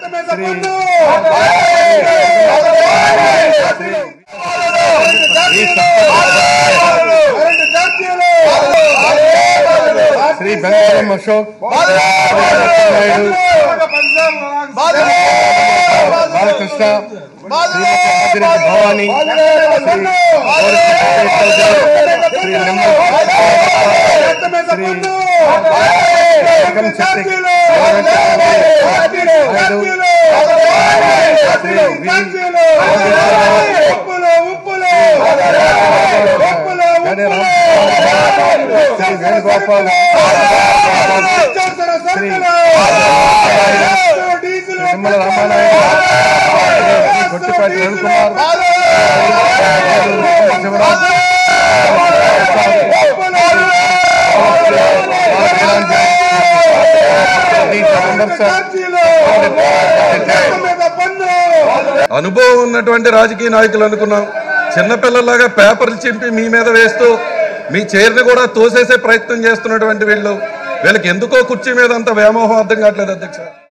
श्री बंगारम अशोक बालकृष्ण भवानी వేణుగోపాల్ నిమ్మల రామానాయుడు గొట్టిపాటి రవికుమార్ అనుభవం ఉన్నటువంటి రాజకీయ నాయకులు అనుకున్నాం. చిన్నపిల్లలాగా పేపర్లు చింపి మీ మీద వేస్తూ మీ చైర్ని కూడా తోసేసే ప్రయత్నం చేస్తున్నటువంటి వీళ్ళకి ఎందుకో కుర్చీ మీద అంత వ్యామోహం అర్థం కావట్లేదు అధ్యక్ష.